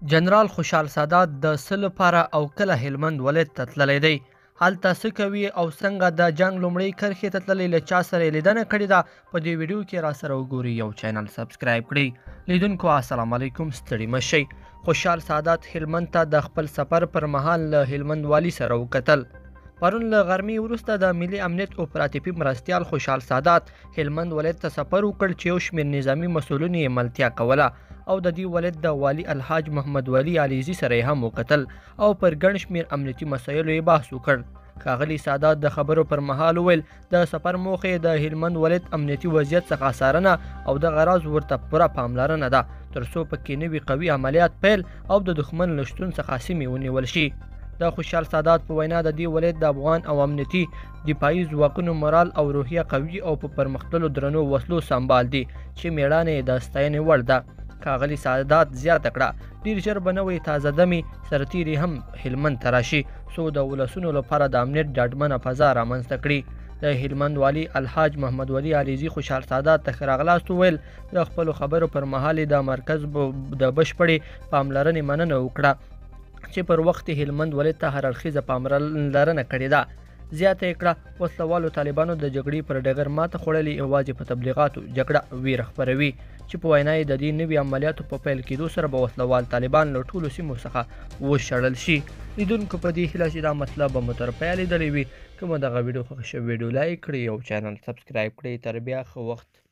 جنرال خوشحال سادات د څه لپاره او کله هلمند ولایت ته تللی دی؟ هلته څه کوي او څنګه د جنګ لومړۍ کرښې ته تللی، له چا سره یې لیدنه کړې ده؟ په دې ویډیو کې راسره وګورئ. یو چینل سبسکرایب کړئ. لیدونکو السلام علیکم، ستړي مه شئ. خوشحال سادات هلمند ته د خپل سفر پر مهال له هلمند والي سره وکتل. پرون له غرمې وروسته د ملي امنیت اپراتیفي مرستیال خوشحال سادات هلمند ولایت ته سفر وکړ چې یو شمېر نظامي مسؤلینو یې ملتیا کوله او د دې ولایت د والي الحاج محمد ولي علیزي سره یې هم وکتل او پر ګڼ شمېر امنیتي مسایلو یې بحث وکړ. ښاغلي سادات د خبرو پر مهال وویل د سفر موخه د هلمند ولایت امنیتي وضعیت څخه څارنه او د غراض ورته پوره پاملرنه ده ترڅو پکې نوي قوي عملیات پیل او د دښمن له شتون څخه سیمې ونیول شي. د خوشحال سادات په وینا د دې ولایت د افغان او امنیتي دفاعي ځواکونو مورال او روحیه قوي او په پرمختللو درنو وسلو سمبال دي چې میړانه یې د ستاینې وړ ده. ښاغلي سادات زیاته کړه ډیر ژر به نوې تازه دمې سرتیري هم هلمند ته راشي څو د ولسونو لپاره د امنیت ډاډمنه فضا رامنځته کړي. د هلمند والي الحاج محمد ولي علیزي خوشحال سادات ته ښه راغلاست وویل. د خپلو خبرو پر مهال د مرکز د بشپړې پاملرنې مننه وکړه چې پر وخت هلمند ولایت ته هر اړخیزه پاملرنه کړې ده. زیاته یې کړه وسلوالو طالبانو د جګړې پر ډګر ماته خوړلې یوازې په تبلیغاتو جګړه ویره خپروي چې په وینا یې د دې نوي عملیاتو په پیل کېدو سره به وسلوال طالبان له ټولو سیمو څخه وشړل شي. لیدونکو په دې هیله چې دا مطلب به مو تر پایه لیدلی وي. که مو دغه ویډیو خوښه شوې ویډیو لایک کړئ او چینل سبسکرایب کړئ. تر بیا ښه وخت.